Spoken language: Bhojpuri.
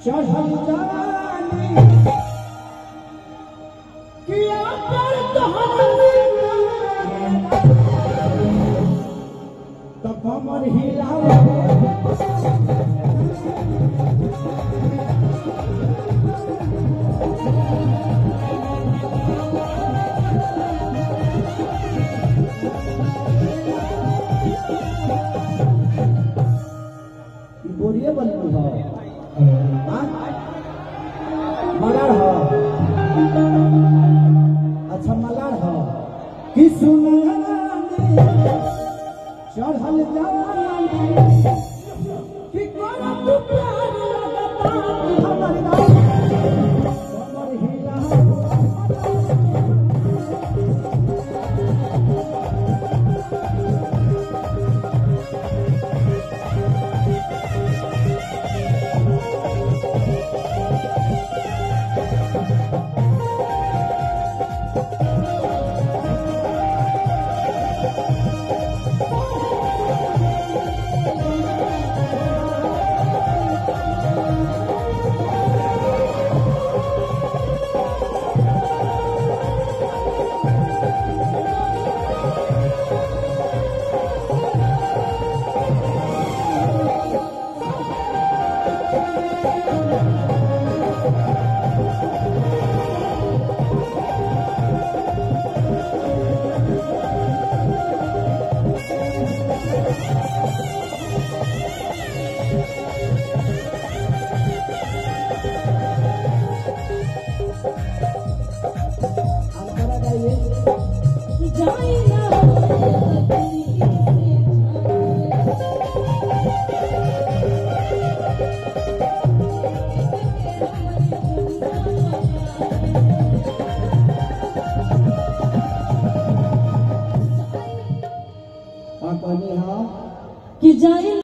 चढ़ल जानी किया कर तो कमर हिलावे बोरिए बनल हो मलार हो अच्छा मलार हो कि सुनानी चढ़ल जानी कि कोना तू प्यार लगता हमर नाम कमर हिला कि जाए